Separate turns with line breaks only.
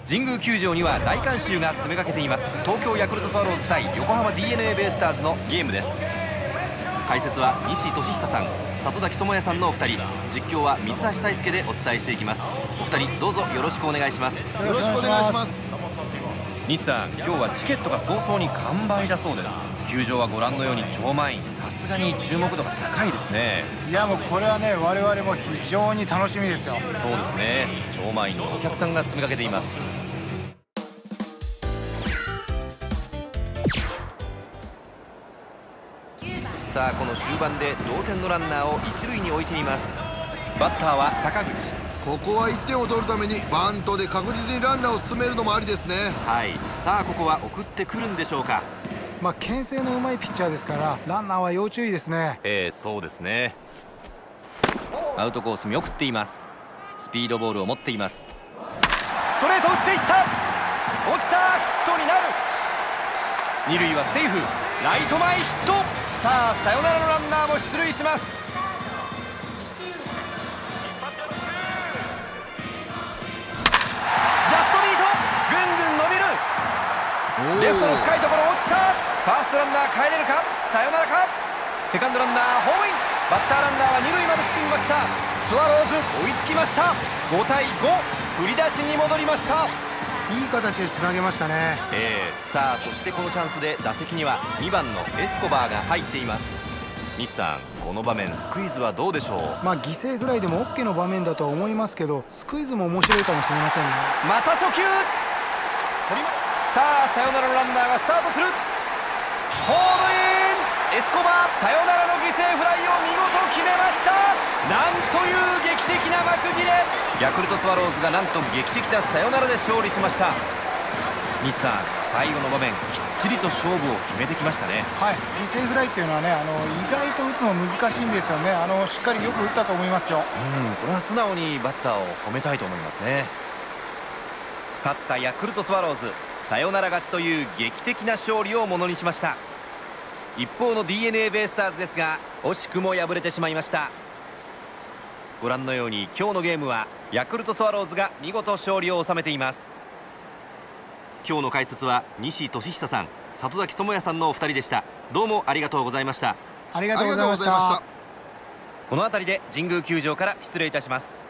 神宮球場には大観衆が詰めかけています。東京ヤクルトスワローズ対横浜 DNA ベイスターズのゲームです。解説は西俊久さん、里崎智也さんのお二人、実況は三橋大輔でお伝えしていきます。お二人どうぞよろしくお願いします。
よろしくお願いします。
西さん、今日はチケットが早々に完売だそうです。球場はご覧のように超満員、さすがに注目度が高いですね。
いや、もうこれはね、我々も非常に楽しみですよ。
そうですね、超満員のお客さんが詰めかけています。さあ、この終盤で同点のランナーを一塁に置いています。バッターは坂口。
ここは1点を取るためにバントで確実にランナーを進めるのもありですね。
はい、さあここは送ってくるんでしょうか。
牽制のうまいピッチャーですからランナーは要注意ですね。
そうですね。アウトコース見送っています。スピードボールを持っています。ストレート打っていった。落ちた。ヒットになる。二塁はセーフ。ライト前ヒット。さあサヨナラのランナーも出塁します。レフトの深いところ落ちた。ファーストランナー帰れるか。サヨナラか。セカンドランナーホームイン。バッターランナーは二塁まで進みました。スワローズ追いつきました。5対5、振り出しに戻りました。
いい形でつなげましたね。
さあそしてこのチャンスで打席には2番のエスコバーが入っています。西さん、この場面スクイズはどうでしょう。
犠牲ぐらいでも OK の場面だとは思いますけど、スクイズも面白いかもしれませんね。
また初球取ります。さあサヨナラのランナーがスタートする。ホームイン。エスコバーサヨナラの犠牲フライを見事決めました。なんという劇的な幕切れ。ヤクルトスワローズがなんと劇的なサヨナラで勝利しました。西さん、最後の場面きっちりと勝負を決めてきましたね。
はい、犠牲フライっていうのはね、意外と打つの難しいんですよね。しっかりよく打ったと思いますよ。
これは素直にバッターを褒めたいと思いますね。勝ったヤクルトスワローズ、サヨナラ勝ちという劇的な勝利をものにしました。一方の DNA ベイスターズですが惜しくも敗れてしまいました。ご覧のように今日のゲームはヤクルトスワローズが見事勝利を収めています。今日の解説は西俊久さん、里崎智也さんのお二人でした。どうもありがとうございました。
ありがとうございました。
この辺りで神宮球場から失礼いたします。